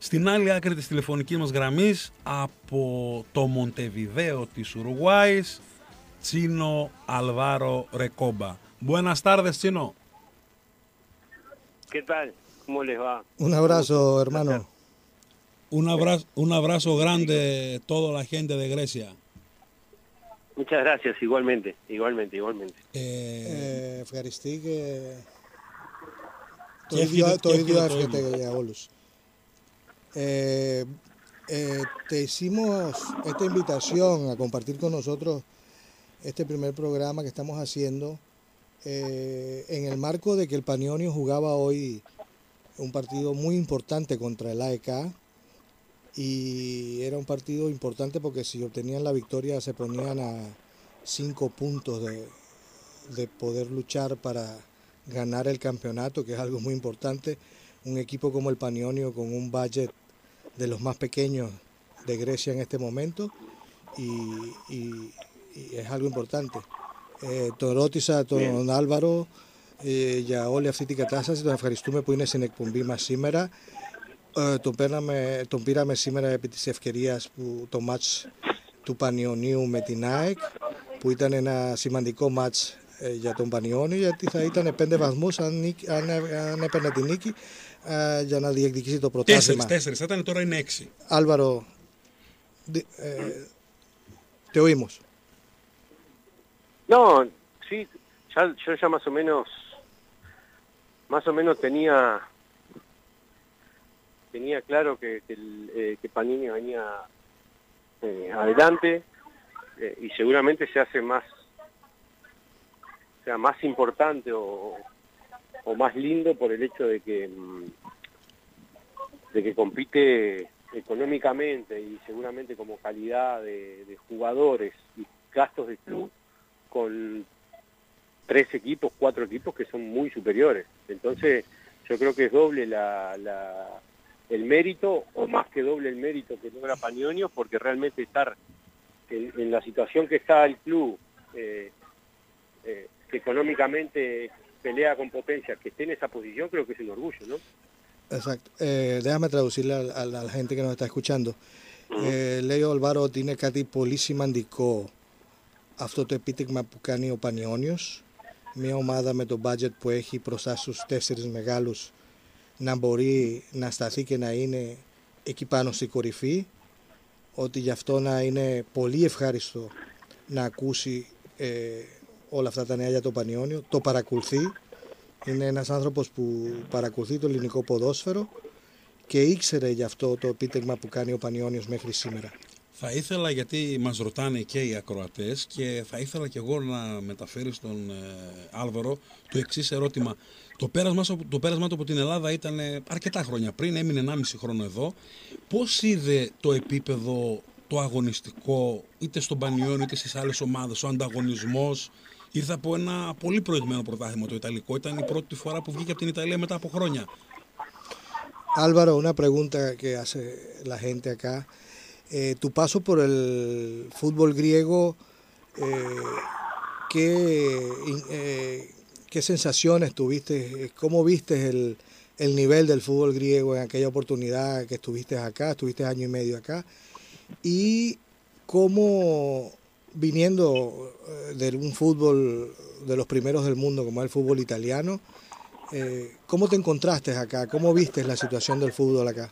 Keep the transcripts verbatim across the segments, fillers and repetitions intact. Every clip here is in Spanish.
Στην άλλη άκρη της τηλεφωνικής μας γραμμής, από το Μοντεβιδέο της Ουρουγουάης, Chino Alvaro Recoba. Buenas tardes, Chino. ¿Qué tal? ¿Cómo les va? Un abrazo, hermano. Un abrazo, un abrazo grande a toda la gente de Grecia. Muchas gracias, igualmente, igualmente, igualmente. Ε, ευχαριστή και το Και ίδιο, εύχεται- το και ίδιο εύχεται το εύχεται για όλους. Eh, eh, te hicimos esta invitación a compartir con nosotros este primer programa que estamos haciendo eh, en el marco de que el Panionios jugaba hoy un partido muy importante contra el A E K, y era un partido importante porque si obtenían la victoria se ponían a cinco puntos de, de poder luchar para ganar el campeonato, que es algo muy importante. Un equipo como el Panionio con un budget de los más pequeños de Grecia en este momento, y, y, y es algo importante. Ε, τον ρώτησα τον Άλβαρο ε, για όλη αυτή την κατάσταση. Τον ευχαριστούμε που είναι στην εκπομπή μας σήμερα. Ε, τον, πέραμε, τον πήραμε σήμερα επί της ευκαιρίας που το μάτς του Πανιωνίου με την ΑΕΚ, που ήταν ένα σημαντικό μάτς ε, για τον Πανιώνιο, γιατί θα ήταν πέντε βαθμούς αν, νίκη, αν, αν έπαιρνε την νίκη ε, για να διεκδικήσει το πρωτάθλημα. Τέσσερις, τέσσερις, θα ήταν, τώρα είναι έξι. Álvaro, di- eh, te oímos. No, sí, ya, yo ya más o menos, más o menos tenía, tenía claro que, que, el, eh, que Panini venía eh, adelante eh, y seguramente se hace más, o sea, más importante o, o más lindo por el hecho de que, mm, de que compite económicamente y seguramente como calidad de, de jugadores y gastos de club con tres equipos, cuatro equipos que son muy superiores. Entonces yo creo que es doble la, la, el mérito, o más que doble el mérito que logra Panionios, porque realmente estar en, en la situación que está el club, eh, eh, que económicamente pelea con potencia, que esté en esa posición, creo que es un orgullo, ¿no? Exacto. Ε, déjame traducirle a, a la gente que nos está escuchando. Ε, λέει ο Αλβάρο ότι είναι κάτι πολύ σημαντικό αυτό το επίτευγμα που κάνει ο Πανιώνιος, μια ομάδα με το budget που έχει μπροστά στους τέσσερις μεγάλους, να μπορεί να σταθεί και να είναι εκεί πάνω στη κορυφή, ότι γι' αυτό να είναι πολύ ευχάριστο να ακούσει ε, όλα αυτά τα νέα για το Πανιώνιο, το παρακολουθεί. Είναι ένας άνθρωπος που παρακολουθεί το ελληνικό ποδόσφαιρο και ήξερε γι' αυτό το επίτευγμα που κάνει ο Πανιώνιος μέχρι σήμερα. Θα ήθελα, γιατί μας ρωτάνε και οι ακροατές, και θα ήθελα και εγώ να μεταφέρει στον ε, Άλβαρο το εξής ερώτημα. Το πέρασμα, το πέρασμα του από την Ελλάδα ήταν αρκετά χρόνια πριν, έμεινε ενάμιση χρόνο εδώ. Πώς είδε το επίπεδο, το αγωνιστικό, είτε στον Πανιώνιο είτε στις άλλες ομάδες, ο ανταγωνισμός? Ήρθε από ένα πολύ προηγμένο πρωτάθλημα το Ιταλικό, ήταν η πρώτη φορά που βγήκε από την Italia μετά από χρόνια. Álvaro, una pregunta que hace la gente acá. Eh, tu paso por el fútbol griego, eh, ¿qué, eh, ¿qué sensaciones tuviste? ¿Cómo viste el, el nivel del fútbol griego en aquella oportunidad que estuviste acá, estuviste año y medio acá? Y cómo, viniendo de un fútbol de los primeros del mundo como es el fútbol italiano, eh, ¿cómo te encontraste acá? ¿Cómo viste la situación del fútbol acá?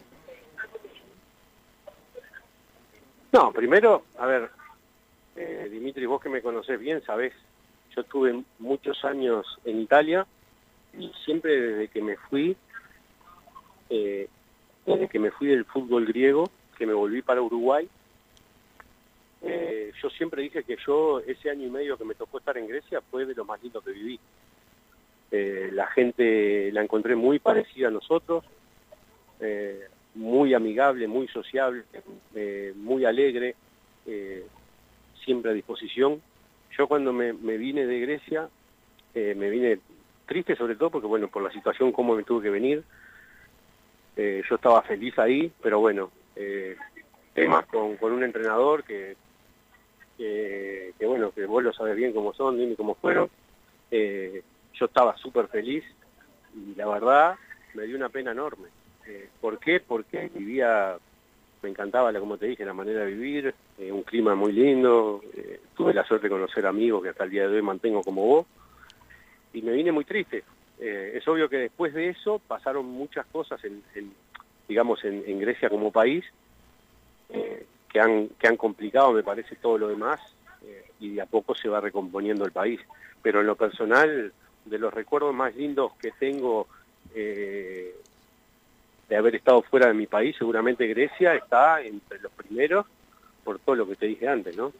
No, primero, a ver, eh, Dimitri, vos que me conocés bien, sabés, yo estuve muchos años en Italia y siempre desde que me fui, eh, desde que me fui del fútbol griego, que me volví para Uruguay, eh, yo siempre dije que yo, ese año y medio que me tocó estar en Grecia, fue de lo más lindo que viví. Eh, la gente la encontré muy parecida a nosotros, eh, muy amigable, muy sociable, eh, muy alegre, eh, siempre a disposición. Yo cuando me, me vine de Grecia, eh, me vine triste sobre todo porque, bueno, por la situación cómo me tuve que venir. Eh, yo estaba feliz ahí, pero bueno, eh, temas con, con un entrenador que, que, que, bueno, que vos lo sabés bien cómo son, dime cómo fueron. Eh, yo estaba súper feliz y la verdad me dio una pena enorme. Eh, ¿Por qué? Porque vivía, me encantaba, la, como te dije, la manera de vivir, eh, un clima muy lindo, eh, tuve la suerte de conocer amigos que hasta el día de hoy mantengo como vos, y me vine muy triste. Eh, es obvio que después de eso pasaron muchas cosas, en, en, digamos, en, en Grecia como país, eh, que, han, que han complicado, me parece, todo lo demás, eh, y de a poco se va recomponiendo el país. Pero en lo personal, de los recuerdos más lindos que tengo eh, de haber estado fuera de mi país, seguramente Grecia está entre los primeros, por todo lo que te dije antes, ¿no?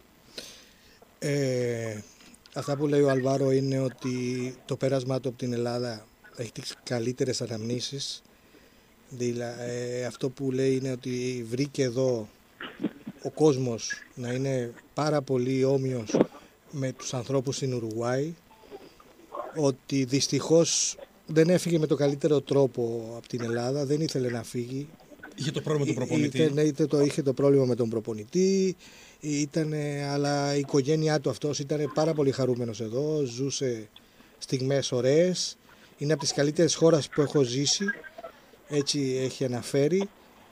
Ε, αυτά που λέει ο Αλβάρο είναι ότι το πέρασμά του από την Ελλάδα έχει τις καλύτερες αναμνήσεις. Δηλα, ε, αυτό που λέει είναι ότι βρήκε εδώ ο κόσμος να είναι πάρα πολύ όμοιος με τους ανθρώπους στην Ουρουγουάη, ότι δυστυχώς δεν έφυγε με το καλύτερο τρόπο από την Ελλάδα, δεν ήθελε να φύγει. Είχε το πρόβλημα με τον προπονητή. Είτε, είτε το είχε το πρόβλημα με τον προπονητή, ήτανε, αλλά η οικογένειά του αυτός ήταν πάρα πολύ χαρούμενος εδώ, ζούσε στιγμές ωραίες, είναι από τις καλύτερες χώρες που έχω ζήσει, έτσι έχει αναφέρει,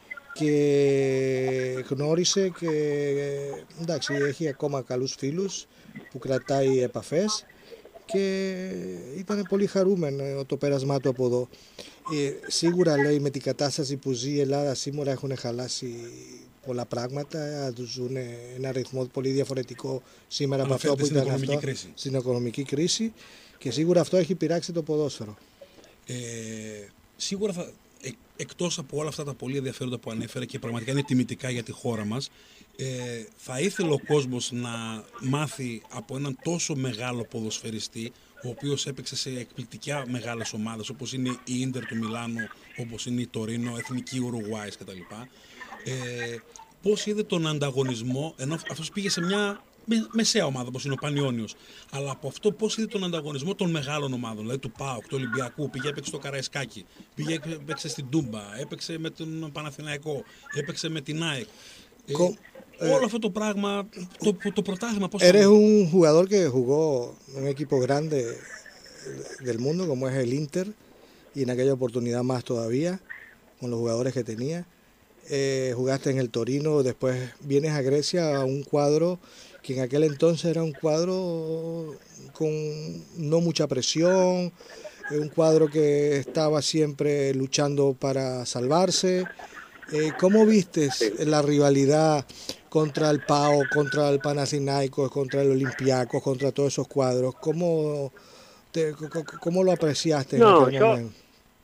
και γνώρισε και εντάξει, έχει ακόμα καλούς φίλους που κρατάει επαφές και ήταν πολύ χαρούμενο το πέρασμά του από εδώ. Ε, σίγουρα λέει με την κατάσταση που ζει η Ελλάδα σήμερα έχουν χαλάσει πολλά πράγματα, ζουν ένα ρυθμό πολύ διαφορετικό σήμερα από αυτό που ήταν αυτό, κρίση. Στην οικονομική κρίση, και σίγουρα αυτό έχει πειράξει το ποδόσφαιρο. Ε, σίγουρα θα, ε, εκτός από όλα αυτά τα πολύ ενδιαφέροντα που ανέφερε και πραγματικά είναι τιμητικά για τη χώρα μας, ε, θα ήθελε ο κόσμος να μάθει από έναν τόσο μεγάλο ποδοσφαιριστή, ο οποίος έπαιξε σε εκπληκτικά μεγάλες ομάδες, όπως είναι η Ίντερ του Μιλάνου, όπως είναι η Τωρίνο, Εθνική Ουρουγουάης κτλ. Ε, πώς είδε τον ανταγωνισμό, ενώ αυτός πήγε σε μια με, μεσαία ομάδα όπως είναι ο Πανιώνιος, αλλά από αυτό πώς είδε τον ανταγωνισμό των μεγάλων ομάδων, δηλαδή του ΠΑΟΚ, του Ολυμπιακού, πήγε έπαιξε στο Καραϊσκάκι, πήγε έπαιξε στην Τούμπα, έπαιξε με τον Παναθηναϊκό, έπαιξε με την ΑΕΚ. Co Eh, Όλο αυτό το πράγμα, το, το πρωτάθλημα, πώς... Eres un jugador que jugó en un equipo grande del mundo como es el Inter, y en aquella oportunidad más todavía con los jugadores que tenía. Eh, jugaste en el Torino, después vienes a Grecia a un cuadro que en aquel entonces era un cuadro con no mucha presión, un cuadro que estaba siempre luchando para salvarse. Eh, ¿Cómo viste la rivalidad contra el PAOK, contra el Panathinaikos, contra el Olympiacos, contra todos esos cuadros? ¿Cómo, te, cómo lo apreciaste en no, aquel yo, momento?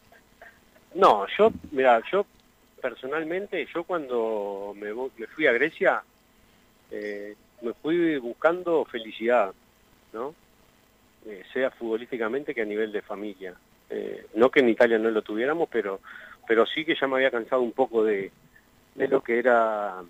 No, yo, mira, yo personalmente, yo cuando me, me fui a Grecia, eh, me fui buscando felicidad, ¿no? Eh, sea futbolísticamente que a nivel de familia. Eh, no que en Italia no lo tuviéramos, pero pero sí que ya me había cansado un poco de, de lo que era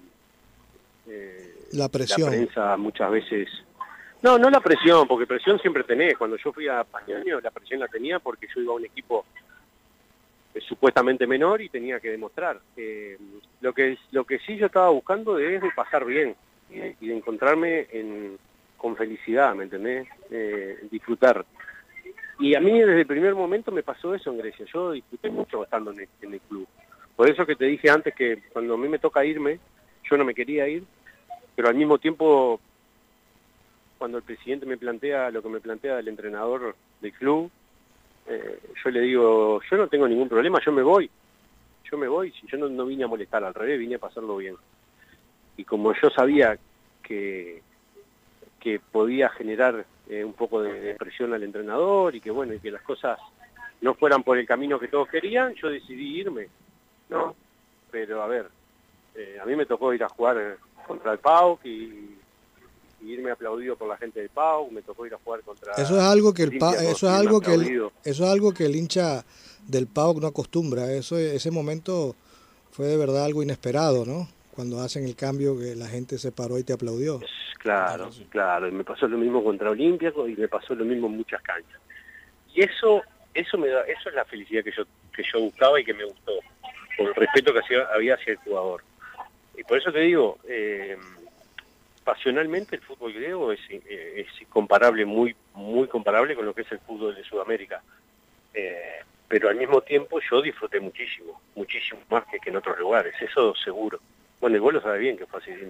eh, la presión. La prensa muchas veces. No, no la presión, porque presión siempre tenés. Cuando yo fui a Pañaño, la presión la tenía porque yo iba a un equipo eh, supuestamente menor y tenía que demostrar. Eh, lo que lo que sí yo estaba buscando es de pasar bien eh, y de encontrarme en, con felicidad, ¿me entendés? Eh, disfrutar. Y a mí desde el primer momento me pasó eso en Grecia. Yo disfruté mucho estando en el, en el club. Por eso que te dije antes que cuando a mí me toca irme, yo no me quería ir, pero al mismo tiempo, cuando el presidente me plantea lo que me plantea el entrenador del club, eh, yo le digo, yo no tengo ningún problema, yo me voy. Yo me voy, si yo no, no vine a molestar, al revés, vine a pasarlo bien. Y como yo sabía que, que podía generar Eh, un poco de, de presión al entrenador y que bueno, y que las cosas no fueran por el camino que todos querían, yo decidí irme, ¿no? Pero a ver, eh, a mí me tocó ir a jugar contra el PAOK y, y irme aplaudido por la gente del PAOK, me tocó ir a jugar contra... Eso es algo que el pa eso es algo que el, eso es algo que el hincha del PAOK no acostumbra, eso ese momento fue de verdad algo inesperado, ¿no? Cuando hacen el cambio que la gente se paró y te aplaudió. Claro, claro, y me pasó lo mismo contra Olímpico y me pasó lo mismo en muchas canchas. Y eso eso me da, eso es la felicidad que yo que yo buscaba y que me gustó, por el respeto que hacía, había hacia el jugador. Y por eso te digo, eh, pasionalmente el fútbol griego es, es comparable, muy muy comparable con lo que es el fútbol de Sudamérica. Eh, pero al mismo tiempo yo disfruté muchísimo, muchísimo más que, que en otros lugares, eso seguro. Bueno, y vos lo sabés bien que fue así, dime.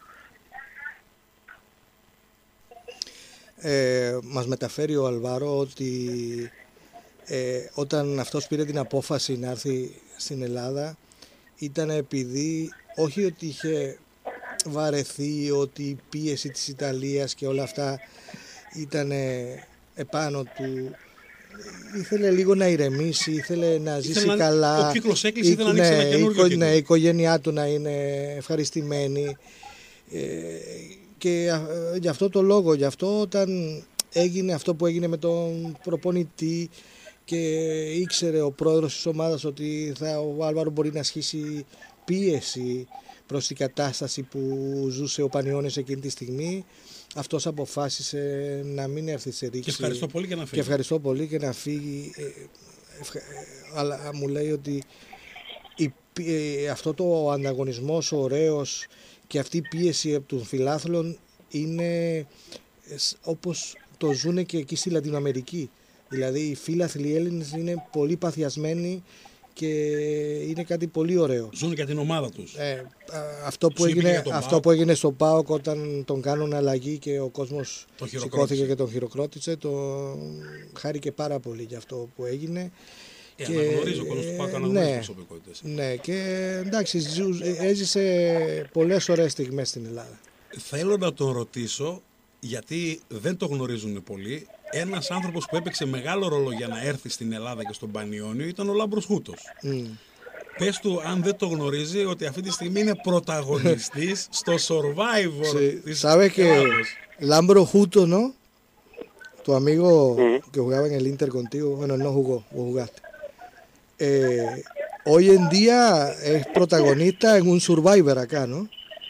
Ε, μας μεταφέρει ο Αλβάρο ότι ε, όταν αυτός πήρε την απόφαση να έρθει στην Ελλάδα ήταν επειδή όχι ότι είχε βαρεθεί, ότι η πίεση της Ιταλίας και όλα αυτά ήταν επάνω του, ήθελε λίγο να ηρεμήσει, ήθελε να ήθελε ζήσει να, καλά, ο κύκλος έκλεισε, ήθελε να ανοίξει ένα καινούργιο κύκλο. Ναι, η οικογένειά του να είναι ευχαριστημένη. Ε, και γι' αυτό το λόγο, γι' αυτό όταν έγινε αυτό που έγινε με τον προπονητή και ήξερε ο πρόεδρος της ομάδας ότι θα, ο Άλβαρο μπορεί να ασχίσει πίεση προς την κατάσταση που ζούσε ο Πανιώνης εκείνη τη στιγμή, αυτός αποφάσισε να μην έρθει σε ρήξη. Και ευχαριστώ πολύ και να φύγει. Και ευχαριστώ πολύ και να φύγει. Ευχα... Αλλά μου λέει ότι η... αυτό το ανταγωνισμός ωραίος και αυτή η πίεση των φιλάθλων είναι όπως το ζουν και εκεί στη Λατινοαμερική. Δηλαδή οι φίλαθλοι Έλληνες είναι πολύ παθιασμένοι και είναι κάτι πολύ ωραίο. Ζουν για την ομάδα τους. Ε, αυτό, που έγινε, αυτό που έγινε στο ΠΑΟΚ όταν τον κάνουν αλλαγή και ο κόσμος σηκώθηκε και τον χειροκρότησε, το χάρηκε πάρα πολύ για αυτό που έγινε. Ε, και, αναγνωρίζω, ο κόσμος του ΠΑΟΚ αναγνωρίζει προσωπικότητες. Ναι, και εντάξει, έζησε πολλές ωραίες στιγμές στην Ελλάδα. Θέλω να τον ρωτήσω, γιατί δεν το γνωρίζουν πολλοί, ένας άνθρωπος που έπαιξε μεγάλο ρόλο για να έρθει στην Ελλάδα και στον Πανιώνιο ήταν ο Λάμπρος Χούτος. Mm. Πες του, αν δεν το γνωρίζει, ότι αυτή τη στιγμή είναι πρωταγωνιστής στο Survivor sí, της ¿sabes que Lambro Justo, no? Tu amigo mm. que jugaba en el Inter contigo, bueno, él no jugó, vos jugaste. Eh, hoy en día es protagonista en un Survivor acá, ¿no?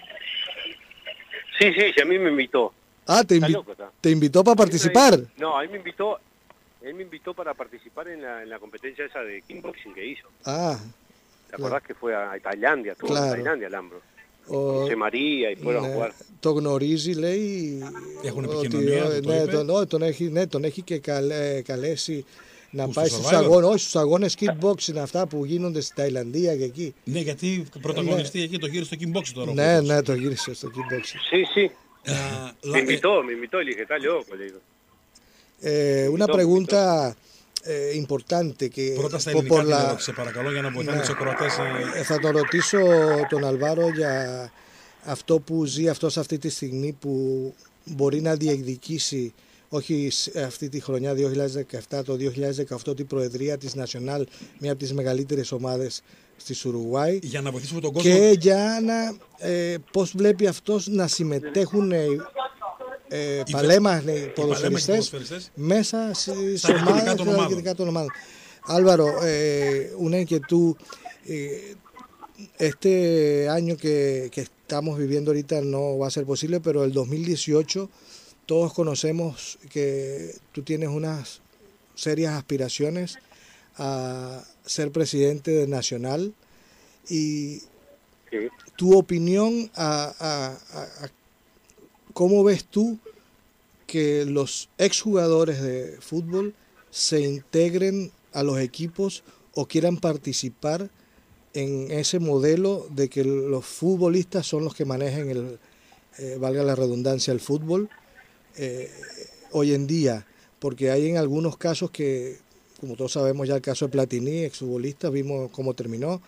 Sí, sí, sí, a mí me invitó. Ah, te, invi loco, te invitó para participar. No, él me invitó, él me invitó para participar en la, en la competencia esa de kickboxing que hizo. Ah. ¿Te acordás claro. que fue a Tailandia? Estuvo claro. en Tailandia, Lambro. Ο... Σε Μαρία, fueron ναι, a jugar. Το γνωρίζει, λέει. Έχουν επικοινωνία, ότι, το ναι, είπε. Τον, τον έχει, ναι, τον έχει και καλέ, καλέσει να πάει στους αγώνες, όχι στους αγώνες kickboxing, αυτά που γίνονται στη Ταϊλανδία και εκεί. Ναι, γιατί πρωταγωνιστή ναι. εκεί το γύρισε στο kickboxing τώρα. Ναι, ναι, το γύρισε στο kickboxing. Sí, sí. Uh, me invitó, me invitó, le dije, está loco, le digo. Eh, una pregunta eh, importante que Πρώτα στα ελληνικά por la... σε παρακαλώ για να βοηθάνε τους ακροατές. Ε, θα τον ρωτήσω τον Αλβάρο για αυτό που ζει αυτός αυτή τη στιγμή που μπορεί να διεκδικήσει όχι αυτή τη χρονιά δύο χιλιάδες δεκαεπτά, το δύο χιλιάδες δεκαοκτώ την προεδρία της Nacional, μια από τις μεγαλύτερες ομάδες στη Ουρουάη, για να βοηθήσουμε τον κόσμο και για να ε, πώς βλέπει αυτός να συμμετέχουν ε, ε, παλέμαχνοι ποδοσφαιριστές μέσα στις ομάδες και τα διοικητικά των ομάδων. Álvaro, eh, una inquietud, eh, este año que, que estamos viviendo ahorita no va a ser posible, pero el dos mil dieciocho todos conocemos que tú tienes unas serias aspiraciones a ser presidente de Nacional y sí. tu opinión a, a, a, a cómo ves tú que los exjugadores de fútbol se integren a los equipos o quieran participar en ese modelo de que los futbolistas son los que manejen el, eh, valga la redundancia, el fútbol eh, hoy en día, porque hay en algunos casos que, como todos sabemos ya el caso de Platini, exfutbolista, vimos cómo terminó.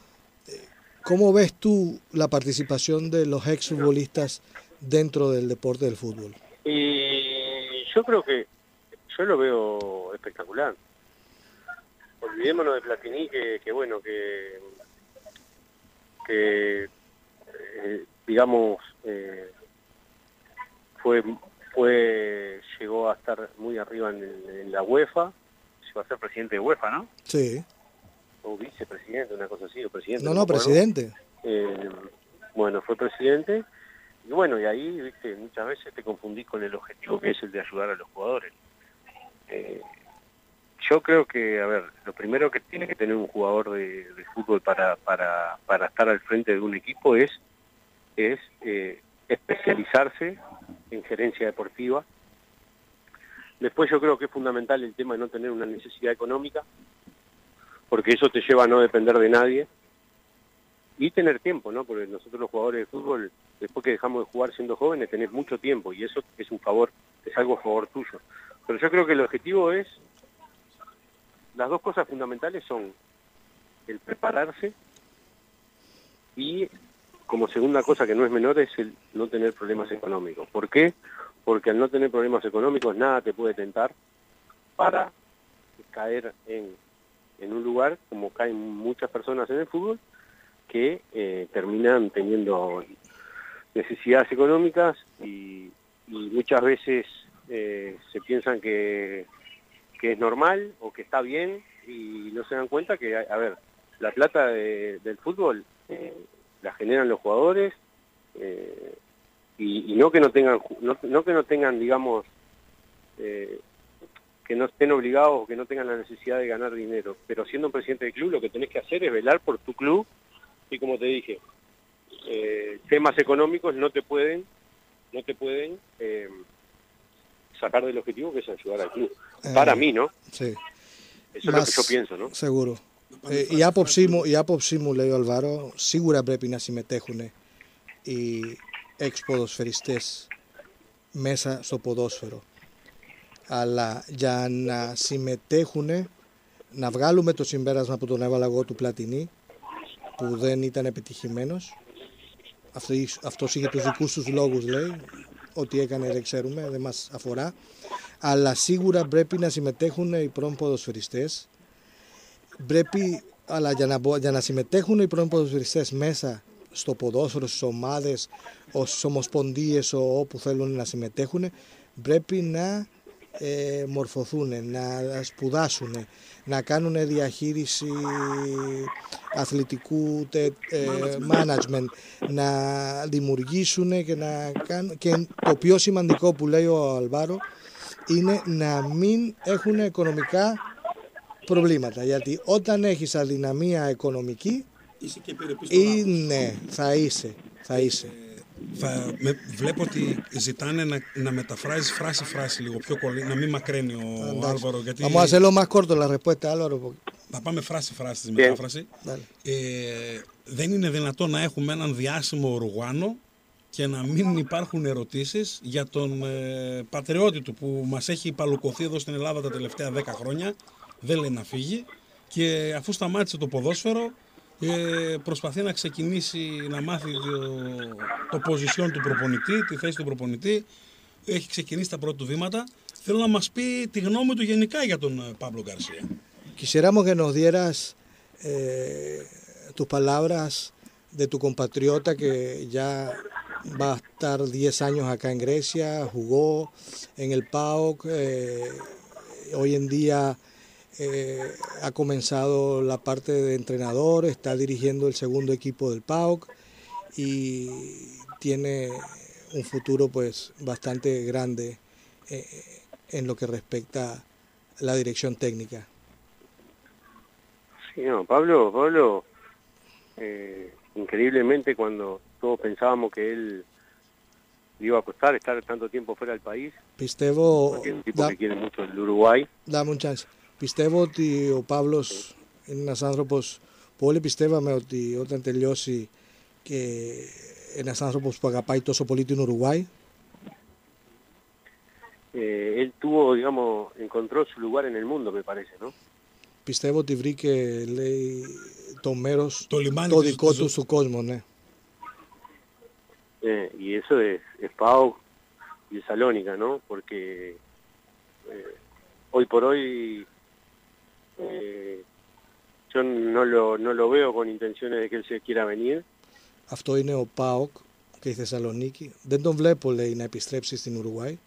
¿Cómo ves tú la participación de los exfutbolistas dentro del deporte del fútbol? Y yo creo que, yo lo veo espectacular. Olvidémonos de Platini, que, que bueno, que, que eh, digamos, eh, fue, fue, llegó a estar muy arriba en, en la UEFA, llegó a ser presidente de UEFA, ¿no? Sí. O vicepresidente, una cosa así, o presidente. No, no, no presidente. Eh, bueno, fue presidente, y bueno, y ahí, viste, muchas veces te confundís con el objetivo que es el de ayudar a los jugadores. Eh, Yo creo que, a ver, lo primero que tiene que tener un jugador de, de fútbol para, para, para estar al frente de un equipo es, es eh, especializarse en gerencia deportiva. Después yo creo que es fundamental el tema de no tener una necesidad económica, porque eso te lleva a no depender de nadie y tener tiempo, ¿no? Porque nosotros los jugadores de fútbol, después que dejamos de jugar siendo jóvenes, tenés mucho tiempo y eso es un favor, es algo a favor tuyo. Pero yo creo que el objetivo es, las dos cosas fundamentales son el prepararse y, como segunda cosa que no es menor, es el no tener problemas económicos. ¿Por qué? Porque al no tener problemas económicos nada te puede tentar para caer en, en un lugar, como caen muchas personas en el fútbol, que eh, terminan teniendo necesidades económicas y, y muchas veces eh, se piensan que, que es normal o que está bien y no se dan cuenta que, a, a ver, la plata de, del fútbol eh, la generan los jugadores eh, y, y no que no tengan, no, no que no tengan, digamos, eh, que no estén obligados o que no tengan la necesidad de ganar dinero, pero siendo un presidente del club lo que tenés que hacer es velar por tu club y, como te dije, eh, temas económicos no te pueden no te pueden eh, sacar del objetivo, que es ayudar al club. Eh, Para mí, ¿no? Sí. Eso Más, es lo que yo pienso, ¿no? Seguro. Ε, η άποψή μου, η άποψή μου, λέει ο Αλβάρο, σίγουρα πρέπει να συμμετέχουν οι εξποδοσφαιριστές μέσα στο ποδόσφαιρο. Αλλά για να συμμετέχουν, να βγάλουμε το συμπέρασμα που τον έβαλα εγώ του Πλατινί, που δεν ήταν επιτυχημένος. Αυτός είχε τους δικούς τους λόγους, λέει, ό,τι έκανε δεν ξέρουμε, δεν μας αφορά. Αλλά σίγουρα πρέπει να συμμετέχουν οι πρώην ποδοσφαιριστές. Πρέπει, αλλά για να, για να συμμετέχουν οι πρώην ποδοσφαιριστές μέσα στο ποδόσφαιρο, στις ομάδες, στις ομοσπονδίες, όπου θέλουν να συμμετέχουν, πρέπει να ε, μορφωθούν, να σπουδάσουν, να κάνουν διαχείριση αθλητικού τε, ε, management, να δημιουργήσουν και να κάνουν, και το πιο σημαντικό που λέει ο Αλβάρο είναι να μην έχουν οικονομικά προβλήματα, γιατί όταν έχεις αδυναμία οικονομική είναι, θα είσαι, θα είσαι. Θα, με, βλέπω ότι ζητάνε να, να μεταφράζεις φράση-φράση λίγο πιο κολλή, να μην μακραίνει ο Εντάξει. Άλβαρο. Γιατί... Vamos a hacerlo más corto la respuesta, Álvaro. Θα πάμε φράση-φράση στη μετάφραση. Ε, δεν είναι δυνατόν να έχουμε έναν διάσημο Ουρουγουάνο και να μην υπάρχουν ερωτήσεις για τον ε, πατριώτη του που μας έχει παλουκωθεί εδώ στην Ελλάδα τα τελευταία δέκα χρόνια. Δεν λέει να φύγει και αφού σταμάτησε το ποδόσφαιρο ε, προσπαθεί να ξεκινήσει να μάθει το, το position του προπονητή, τη θέση του προπονητή. Έχει ξεκινήσει τα πρώτα του βήματα. Θέλω να μας πει τη γνώμη του γενικά για τον Pablo García. Quisiéramos que nos dieras eh, tus palabras de tu compatriota que ya va a estar diez años acá en Grecia, jugó en el P A O K, eh, hoy en día eh, ha comenzado la parte de entrenador, está dirigiendo el segundo equipo del P A O K y tiene un futuro pues bastante grande eh, en lo que respecta a la dirección técnica. Sí, no, Pablo, Pablo eh, increíblemente cuando todos pensábamos que él iba a costar estar tanto tiempo fuera del país, Πιστεύω, porque es un tipo da, que quiere mucho el Uruguay. Dame un chance. Πιστεύω ότι ο Παύλος είναι ένας άνθρωπος που όλοι πιστεύαμε ότι όταν τελειώσει και ένας άνθρωπος που αγαπάει τόσο πολύ την Ουρουγουάη. Eh, él tuvo, digamos, encontró su lugar en el mundo, me parece, ¿no? Πιστεύω ότι βρήκε, λέει, το μέρος, το, το δικό του στον κόσμο, ναι. Eh, y eso es, es P A O K y Salónica, ¿no? Porque eh, hoy por hoy eh, yo no lo, no lo veo con intenciones de que él se quiera venir. Αυτό είναι ο P A O K και η Θεσσαλονίκη. Δεν τον βλέπω, λέει, να επιστρέψει στην Ουρουγουάη.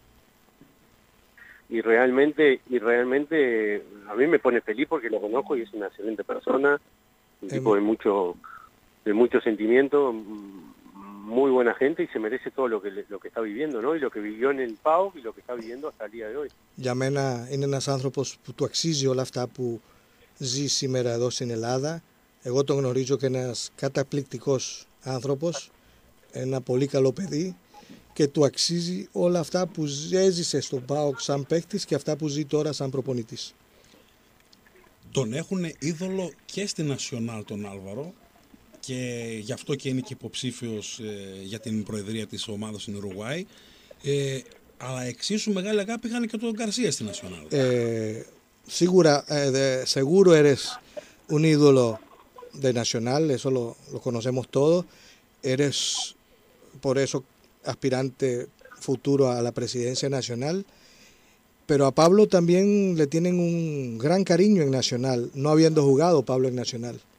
Y realmente, y realmente a mí me pone feliz porque lo conozco y es una excelente persona, un eh, tipo de mucho, de mucho sentimiento, muy buena gente y se merece todo lo que, lo que está viviendo, ¿no? Y lo que vivió en el P A O K y lo que está viviendo hasta el día de hoy. Για μένα είναι ένας άνθρωπος που του αξίζει όλα αυτά που ζει σήμερα εδώ στην Ελλάδα. Εγώ τον γνωρίζω και ένας καταπληκτικός άνθρωπος, ένα πολύ καλό παιδί και του αξίζει όλα αυτά που έζησε στον P A O K σαν παίκτης και αυτά που ζει τώρα σαν προπονητής. τον έχουν είδωλο και στην Nacional τον Άλβαρο και γι' αυτό και είναι και υποψήφιος ε, για την προεδρία της ομάδας στην Ουρουγουάη. Ε, αλλά εξίσου μεγάλη αγάπη είχαν και τον Γκαρσία στην Nacional. Eh, segura, eh, de, seguro eres un ídolo de Nacional, eso lo, lo conocemos todos. Eres por eso aspirante futuro a la presidencia nacional. Pero a Pablo también le tienen un gran cariño en Nacional, no habiendo jugado Pablo en Nacional.